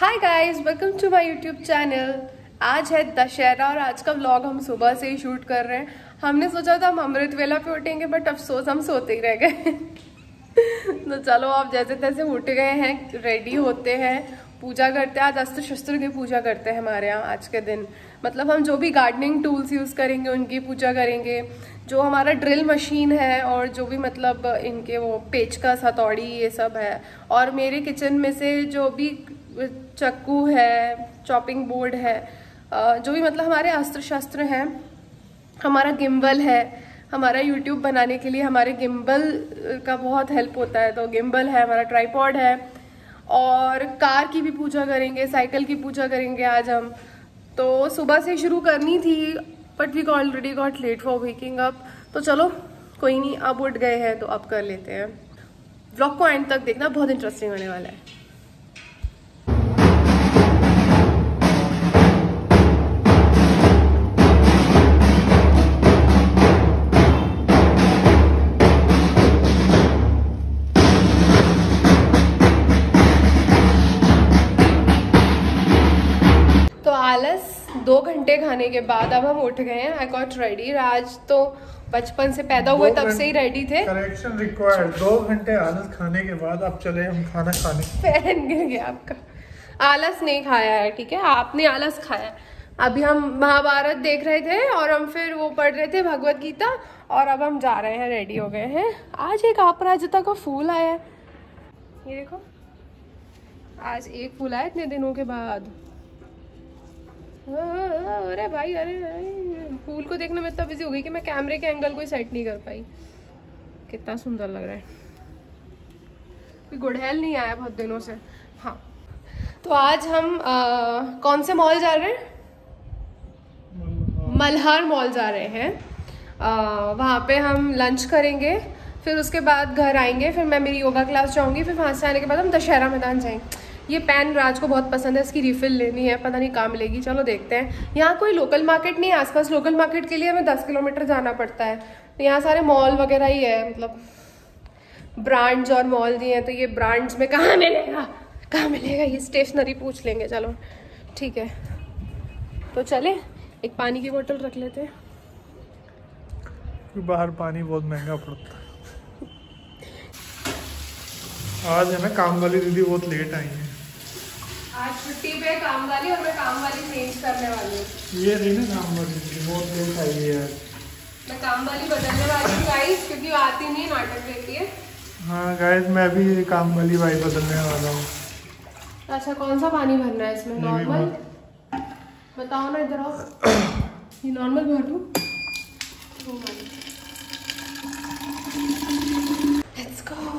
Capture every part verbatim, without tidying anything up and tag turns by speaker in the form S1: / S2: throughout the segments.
S1: Hi guys, welcome to my YouTube channel. आज है दशहरा और आज का व्लॉग हम सुबह से ही शूट कर रहे हैं। हमने सोचा था हम अमृत वेला पे उठेंगे बट अफसोस हम सोते ही रह गए। तो चलो आप जैसे तैसे उठ गए हैं, रेडी होते हैं, पूजा करते हैं। आज अस्त्र शस्त्र की पूजा करते हैं हमारे यहाँ आज के दिन। मतलब हम जो भी गार्डनिंग टूल्स यूज़ करेंगे उनकी पूजा करेंगे। जो हमारा ड्रिल मशीन है और जो भी मतलब इनके वो पेचकस हथौड़ी ये सब है। और मेरे किचन में से जो भी चक्कू है, चॉपिंग बोर्ड है, जो भी मतलब हमारे अस्त्र शस्त्र हैं। हमारा गिम्बल है, हमारा यूट्यूब बनाने के लिए हमारे गिम्बल का बहुत हेल्प होता है। तो गिम्बल है, हमारा ट्राइपॉड है। और कार की भी पूजा करेंगे, साइकिल की पूजा करेंगे आज हम। तो सुबह से शुरू करनी थी but we already got late for waking up. तो चलो कोई नहीं, अब उठ गए हैं तो अब कर लेते हैं। व्लॉग को एंड तक देखना, बहुत इंटरेस्टिंग होने वाला है। दो घंटे खाने के बाद अब हम उठ गए हैं। I got ready. राज तो बचपन से पैदा हुए तब से ही रेडी थे।
S2: Correction required. दो घंटे आलस खाने के बाद अब चले हम खाना खाने।
S1: फैन गिर गया आपका। आलस नहीं खाया है, ठीक है, आपने आलस खाया। अभी हम महाभारत देख रहे थे और हम फिर वो पढ़ रहे थे भगवत गीता और अब हम जा रहे हैं, रेडी हो गए हैं। आज एक अपराजिता का फूल आया है, ये देखो। आज एक फूल आया इतने दिनों के बाद। अरे भाई, अरे फूल को देखने में इतना बिजी हो गई कि मैं कैमरे के एंगल को ही सेट नहीं कर पाई। कितना सुंदर लग रहा है। कोई गुड़हल नहीं आया बहुत दिनों से। हाँ, तो आज हम आ, कौन से मॉल जा रहे हैं? मल्हार मॉल जा रहे हैं। आ, वहाँ पे हम लंच करेंगे, फिर उसके बाद घर आएंगे, फिर मैं मेरी योगा क्लास जाऊँगी, फिर वहाँ से आने के बाद हम दशहरा मैदान जाएंगे। ये पेन राज को बहुत पसंद है, इसकी रिफिल लेनी है, पता नहीं कहाँ मिलेगी। चलो देखते हैं। यहाँ कोई लोकल मार्केट नहीं है आसपास। लोकल मार्केट के लिए हमें दस किलोमीटर जाना पड़ता है। तो यहाँ सारे मॉल वगैरह ही है, मतलब ब्रांड्स और मॉल दिए हैं। तो ये ब्रांड्स में कहाँ मिलेगा, कहाँ मिलेगा? ये स्टेशनरी पूछ लेंगे। चलो ठीक है, तो चले। एक पानी की बोतल रख लेते हैं,
S2: बाहर पानी बहुत महंगा पड़ता है। आज है ना काम वाली दीदी बहुत लेट आई है।
S1: आज छुट्टी पे काम वाली, और मैं काम वाली चेंज करने वाली हूँ।
S2: ये रही ना काम वाली दीदी, बहुत लेट आई है यार।
S1: मैं काम वाली बदलने वाली हूँ गाइस, क्योंकि वो आती नहीं, नाटक देती है।
S2: हाँ गाइस, मैं भी काम वाली वाई बदलने वाला हूँ।
S1: अच्छा, कौन सा पानी भरना है इसमें? नॉर्मल बताओ ना, इधर आओ। ये नॉर्मल भर दूँ? Let's go.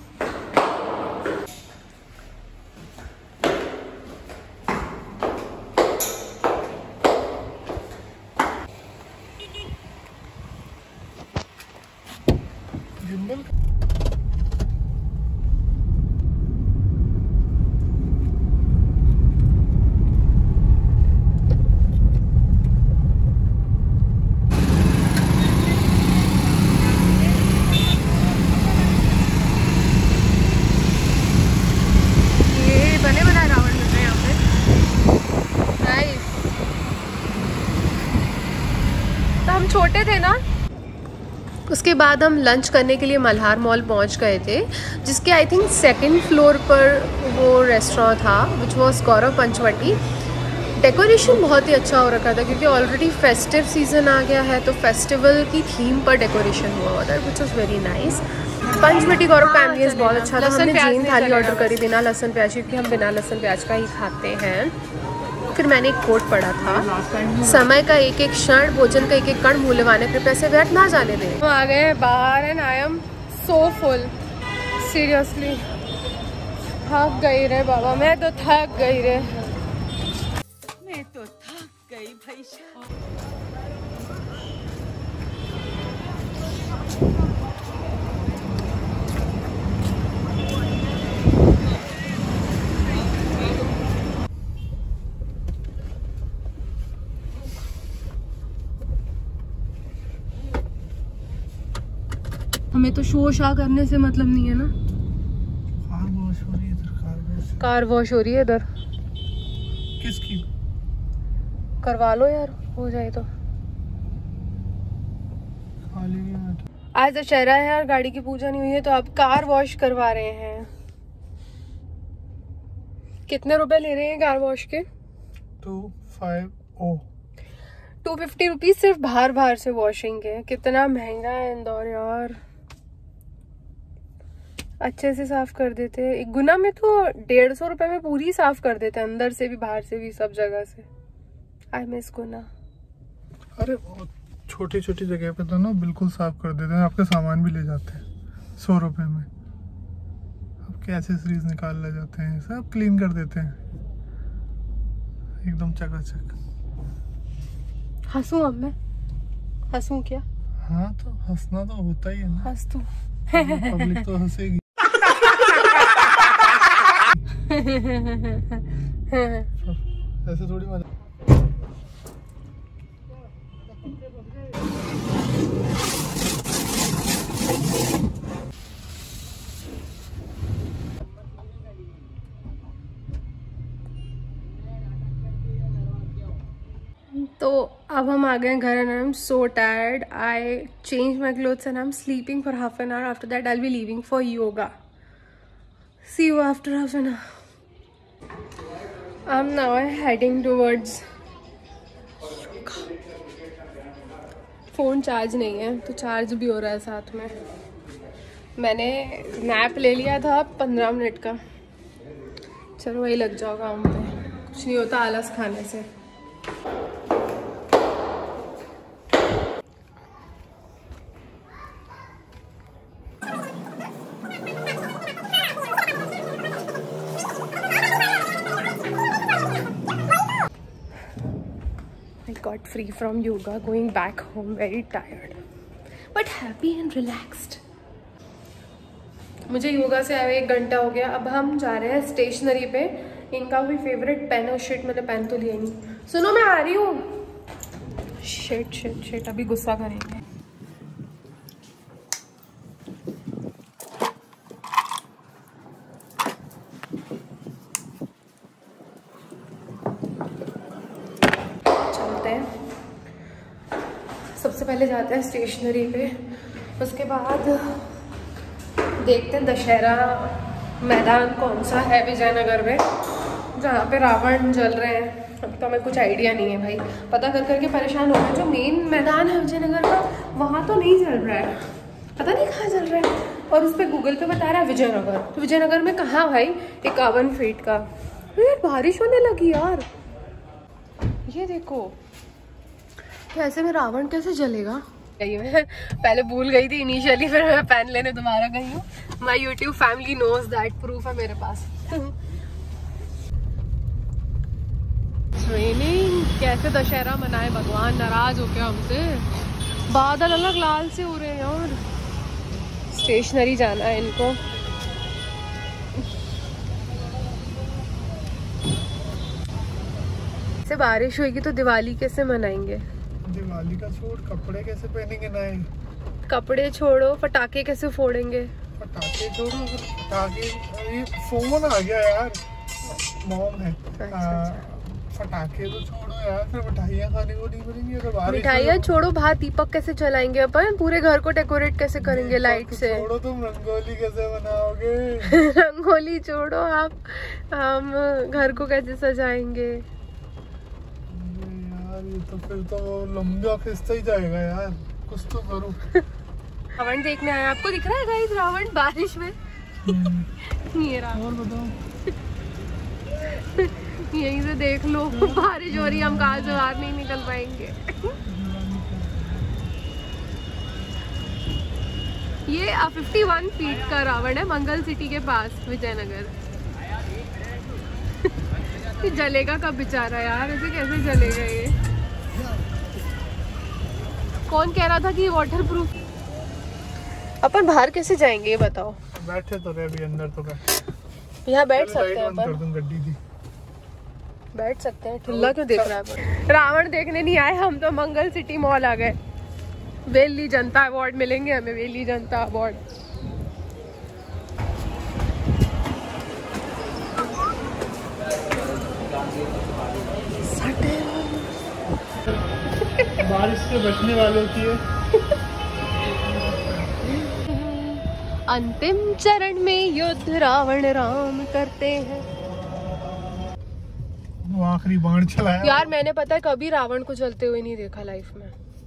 S1: छोटे थे ना। उसके बाद हम लंच करने के लिए मल्हार मॉल पहुंच गए थे, जिसके आई थिंक सेकंड फ्लोर पर वो रेस्टोरेंट था, which was Gaurav Panchavati. Decoration बहुत ही अच्छा हो रखा था क्योंकि ऑलरेडी फेस्टिव सीजन आ गया है, तो फेस्टिवल की थीम पर डेकोरेशन हुआ हुआ था, which was very nice. Panchavati Gaurav का एम्बियंस बहुत अच्छा था। हमने जैन थाली ऑर्डर करी बिना लहसुन प्याज, क्योंकि हम बिना लहसुन प्याज का ही खाते हैं। फिर मैंने एक कोट पढ़ा था, समय का एक एक क्षण, भोजन का एक एक कण मूल्यवान, कृपया से व्यर्थ ना जाने दें। हम आ गए बाहर and I am so full, seriously थक गई रे बाबा, मैं तो थक गई रे,
S3: मैं तो थक गई भाई साहब।
S1: हमें तो शो शा करने से मतलब नहीं है ना।
S2: कार वॉश हो रही है इधर, कार वॉश
S1: कार वॉश हो रही है इधर।
S2: किसकी?
S1: करवा लो यार, हो जाए तो।
S2: खाली भी मत।
S1: आज दशहरा है और गाड़ी की पूजा नहीं हुई है तो आप कार वॉश करवा रहे हैं। कितने रुपए ले रहे हैं कार वॉश के?
S2: Two five oh
S1: two fifty rupees सिर्फ बाहर बाहर से वॉशिंग के। कितना महंगा है इंदौर यार। अच्छे से साफ कर देते हैं। एक गुना में तो डेढ़ सौ रुपए में पूरी साफ कर देते हैं, अंदर से भी बाहर से भी सब जगह से। आई मिस गुना।
S2: अरे छोटी छोटी जगह पे तो ना बिल्कुल साफ कर देते हैं, आपके सामान भी ले जाते हैं सौ रुपए में। आपके एक्सेसरीज निकाल ले जाते हैं, सब क्लीन कर देते हैं एकदम चकाचक।
S1: हंसूं अब मैं? हंसूं क्या?
S2: हाँ तो हंसना तो होता ही है ना।
S1: हंस तू।
S2: पब्लिक तो हंसेगी। ऐसे थोड़ी मजा।
S1: तो अब हम आ गए घर and I am so tired. I change my clothes and I am sleeping for half an hour. After that I will be leaving for yoga. See you after half an hour. I am now heading towards. Phone charge नहीं है तो charge भी हो रहा है साथ में। मैंने नैप ले लिया था पंद्रह मिनट का। चलो वही लग जाओ काम पे, कुछ नहीं होता आलस खाने से। I got free from yoga, going back home very tired but happy and relaxed. मुझे योगा से आए एक घंटा हो गया। अब हम जा रहे हैं स्टेशनरी पे। इनका कोई फेवरेट पेन और शीट मैंने पेन तो लिया नहीं। सुनो मैं आ रही हूँ। शिट शिट शिट अभी गुस्सा करेंगे। सबसे पहले जाते हैं स्टेशनरी पे, उसके बाद देखते हैं दशहरा मैदान कौन सा है विजयनगर में जहाँ पे रावण जल रहे हैं। अभी तो हमें कुछ आइडिया नहीं है भाई, पता कर करके परेशान हो गए। जो मेन मैदान है विजयनगर का वहाँ तो नहीं चल रहा है, पता नहीं कहाँ चल रहा है। और उस पर गूगल पे बता रहा है विजयनगर। तो विजयनगर में कहाँ भाई? इक्यावन फीट का। यार बारिश होने लगी यार। ये देखो ऐसे में रावण कैसे जलेगा? मैं पहले भूल गई थी इनिशियली, फिर मैं पेन लेने दोबारा गई हूँ। My YouTube family knows that, proof है मेरे पास। ट्रेनिंग कैसे दशहरा मनाए भगवान, नाराज हो क्या हमसे? बादल अलग लाल से हो रहे हैं यार। स्टेशनरी जाना है इनको। से बारिश होगी तो दिवाली कैसे मनाएंगे?
S2: दिवाली का छोड़, कपड़े कैसे पहनेंगे नए?
S1: कपड़े छोड़ो, पटाखे कैसे फोड़ेंगे?
S2: पटाखे छोड़ो, पटाखे ये फोन आ गया यार, मॉम है। पटाखे तो छोड़ो यार, फिर मिठाइयाँ खाने को नहीं मिलेंगी अगर बारिश।
S1: मिठाइयाँ छोड़ो, बाहर दीपक कैसे जलाएंगे अपन? पूरे घर को डेकोरेट कैसे करेंगे लाइट से?
S2: छोड़ो, तुम रंगोली कैसे बनाओगे?
S1: रंगोली छोड़ो, आप हम घर को कैसे सजाएंगे?
S2: तो फिर तो लंबा खिस्ता ही जाएगा यार, कुछ तो करो।
S1: रावण देखने आया, आपको दिख रहा है गाइस रावण बारिश में? ये रहा।
S2: और बताओ।
S1: यहीं से देख लो, बारिश हो रही है, हम कहाँ से बाहर नहीं निकल पाएंगे। ये इक्यावन फीट का रावण है, मंगल सिटी के पास विजयनगर। जलेगा कब बेचारा यार, ऐसे कैसे जलेगा ये? कौन कह रहा था कि वाटर प्रूफ? अपन बाहर कैसे जाएंगे ये बताओ?
S2: बैठे तो रहे अभी अंदर, तो बैठ
S1: यहाँ बैठ सकते हैं अपन।
S2: गड्डी थी,
S1: बैठ सकते हैं। ठुल्ला क्यों देख रहा है? रावण देखने नहीं आए हम तो, मंगल सिटी मॉल आ गए। वेली जनता अवार्ड मिलेंगे हमें, वेली जनता अवार्ड।
S2: बारिश से बचने वालों की है।
S1: अंतिम चरण में युद्ध रावण राम करते हैं।
S2: वो आखिरी बाण चलाया
S1: यार मैंने पता है कभी रावण को जलते हुए नहीं देखा लाइफ में।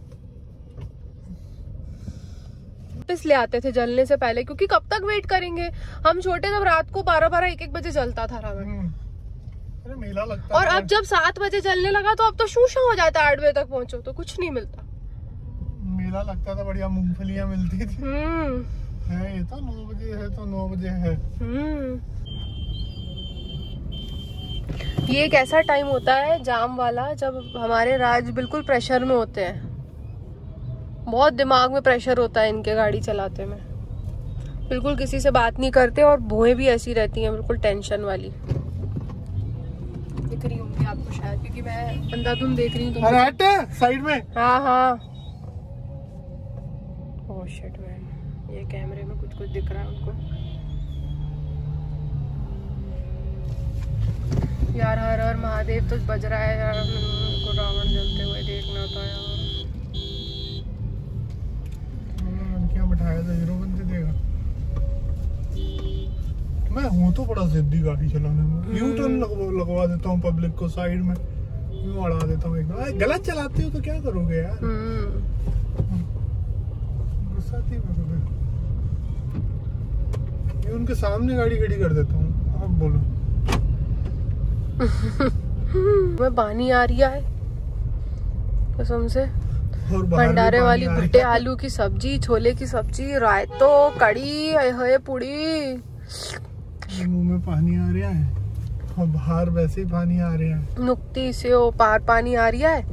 S1: वापस ले आते थे जलने से पहले, क्योंकि कब तक वेट करेंगे हम। छोटे जब रात को बारह बारह एक एक बजे जलता था रावण।
S2: अरे मेला लगता
S1: और अब जब सात बजे जलने लगा तो अब तो शूशा हो जाता है। आठ बजे तक पहुंचो तो कुछ नहीं मिलता।
S2: मेला लगता था, बढ़िया मूंगफलियां मिलती थी।
S1: हम्म
S2: है ये तो नौ बजे है तो नौ बजे है।
S1: हम्म ये एक ऐसा टाइम होता है जाम वाला जब हमारे राज बिल्कुल प्रेशर में होते हैं। बहुत दिमाग में प्रेशर होता है इनके गाड़ी चलाते में। बिल्कुल किसी से बात नहीं करते और भुएं भी ऐसी रहती हैं बिल्कुल टेंशन वाली। दिख रही होंगी आपको शायद, क्योंकि मैं अंधाधुंध देख रही हूँ।
S2: अरे हट साइड में।
S1: हाँ हाँ ओह शिट मैन, ये कैमरे में कुछ कुछ दिख रहा है उनको। यार हर हर महादेव तो बज रहा है यार। उनको रावण जलते हुए देखना था यार।
S2: क्या बिठाया था हीरो बनते देगा। मैं हूँ तो बड़ा जिद्दी गाड़ी चलाने में। यू टर्न लगवा देता हूँ पब्लिक को साइड में, यूं अड़ा देता हूँ एकदम। गलत चलाते हो तो क्या करोगे यार। गुस्सा थी मैं ये उनके सामने गाड़ी खड़ी कर देता हूँ। अब बोलो।
S1: मैं पानी आ रही है कसम से। भंडारे वाली भुट्टे आलू की सब्जी, छोले की सब्जी, रायतो, कड़ी, है पूड़ी।
S2: मुंह में पानी आ रहा है और बाहर वैसे ही पानी आ रहा है।
S1: नुक्ती से वो पार पानी आ रही है।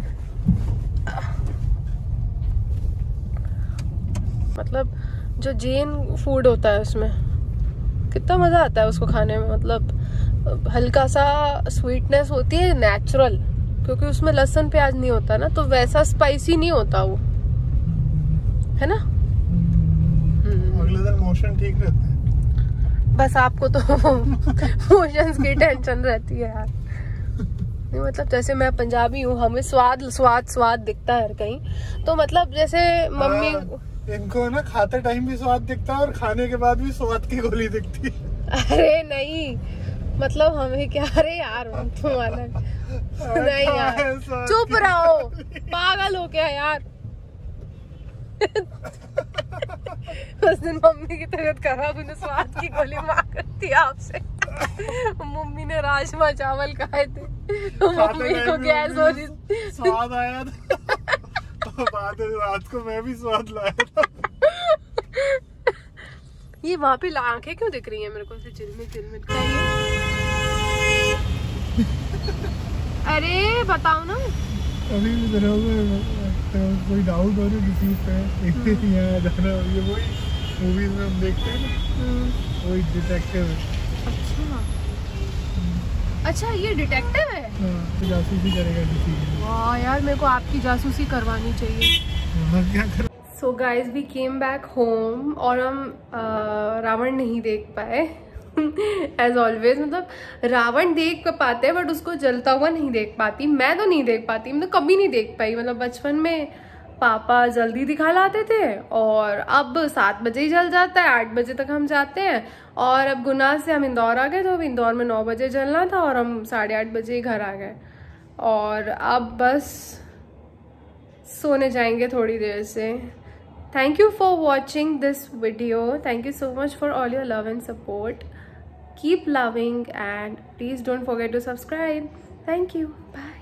S1: मतलब जो जैन फूड होता है उसमें कितना मजा आता है उसको खाने में। मतलब हल्का सा स्वीटनेस होती है नेचुरल, क्योंकि उसमें लहसुन प्याज नहीं होता ना, तो वैसा स्पाइसी नहीं होता वो, है ना।
S2: अगले दिन मोशन ठीक रहते हैं।
S1: बस आपको तो मोशंस की टेंशन रहती है यार। नहीं मतलब जैसे मैं पंजाबी हूँ, हमें स्वाद स्वाद स्वाद दिखता है कहीं। तो मतलब जैसे मम्मी
S2: इनको ना खाते टाइम भी स्वाद दिखता है और खाने के बाद भी स्वाद की गोली दिखती है।
S1: अरे नहीं मतलब हमें क्या। अरे यार तुम अलग नहीं यार, चुप रहो, पागल हो क्या यार। उस दिन मम्मी की तबीयत खराब, उन्हें स्वाद की गोली मांग थी आपसे। मम्मी ने राजमा चावल खाए थे तो मम्मी को गैस हो रही,
S2: स्वाद आया था। तो बाद में रात को मैं भी स्वाद लाया था।
S1: ये वहाँ पे आंखें क्यों दिख रही हैं मेरे को से चिलमिल चिलमिल चाहिए। अरे बताओ ना।
S2: अभी भी जरा कोई डाउट हो रहा है किसी पे यहाँ जाना, ये वही मूवीज में हम देखते हैं ना, वही डिटेक्टिव है।
S1: अच्छा अच्छा ये डिटेक्टिव है।
S2: हाँ, जासूसी करेगा किसी की।
S1: वाह यार मेरे को आपकी जासूसी करवानी चाहिए।
S2: हाँ, क्या कर।
S1: So guys we came back home और हम रावण नहीं देख पाए एज ऑलवेज। मतलब रावण देख पाते हैं बट उसको जलता हुआ नहीं देख पाती। मैं तो नहीं देख पाती, मैं तो कभी नहीं देख पाई। मतलब बचपन में पापा जल्दी दिखा लाते थे और अब सात बजे ही जल जाता है। आठ बजे तक हम जाते हैं और अब गुना से हम इंदौर आ गए, तो अब इंदौर में नौ बजे जलना था और हम साढ़े आठ बजे ही घर आ गए। और अब बस सोने जाएंगे थोड़ी देर से। Thank you for watching this video. Thank you so much for all your love and support. Keep loving and please don't forget to subscribe. Thank you. Bye.